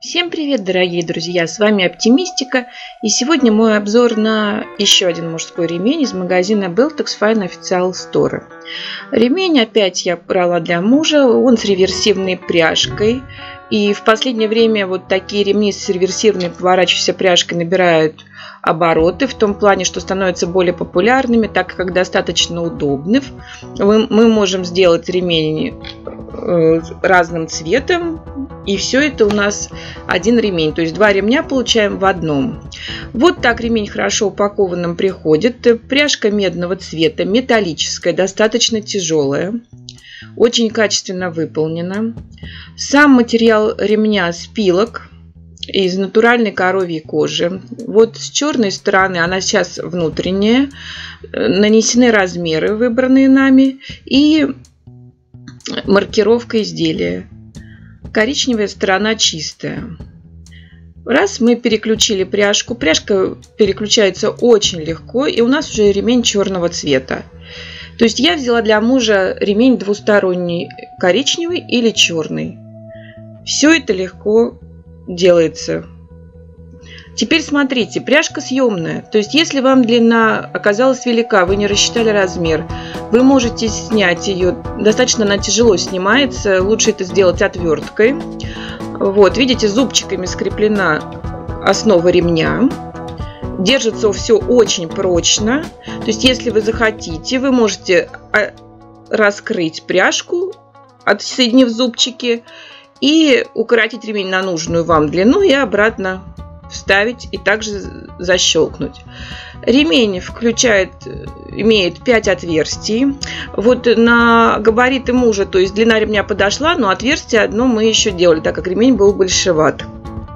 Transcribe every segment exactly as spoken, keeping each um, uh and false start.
Всем привет, дорогие друзья! С вами Оптимистика, и сегодня мой обзор на еще один мужской ремень из магазина Beltex Fine Official Store. Ремень опять я брала для мужа, он с реверсивной пряжкой. И в последнее время вот такие ремни с реверсивной поворачивающейся пряжкой набирают обороты, в том плане, что становятся более популярными, так как достаточно удобны. Мы можем сделать ремень разным цветом, и все это у нас один ремень, то есть два ремня получаем в одном. Вот так ремень хорошо упакованным приходит. Пряжка медного цвета, металлическая, достаточно тяжелая, очень качественно выполнена. Сам материал ремня спилок из натуральной коровьей кожи. Вот с черной стороны, она сейчас внутренняя, нанесены размеры, выбранные нами, и маркировка изделия. Коричневая сторона чистая. Раз мы переключили пряжку, пряжка переключается очень легко, и у нас уже ремень черного цвета. То есть я взяла для мужа ремень двусторонний, коричневый или черный. Все это легко делается. Теперь смотрите, пряжка съемная. То есть если вам длина оказалась велика, вы не рассчитали размер, вы можете снять ее. Достаточно она тяжело снимается. Лучше это сделать отверткой. Вот, видите, зубчиками скреплена основа ремня. Держится все очень прочно. То есть если вы захотите, вы можете раскрыть пряжку, отсоединив зубчики, и укоротить ремень на нужную вам длину и обратно вставить и также защелкнуть. Ремень включает, имеет пять отверстий. Вот на габариты мужа, то есть длина ремня подошла, но отверстие одно мы еще делали, так как ремень был большеват.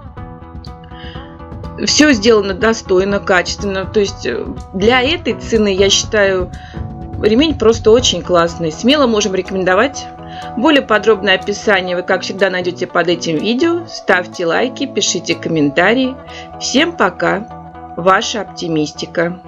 Все сделано достойно, качественно. То есть для этой цены, я считаю, ремень просто очень классный. Смело можем рекомендовать. Более подробное описание вы, как всегда, найдете под этим видео. Ставьте лайки, пишите комментарии. Всем пока! Ваша Оптимистика.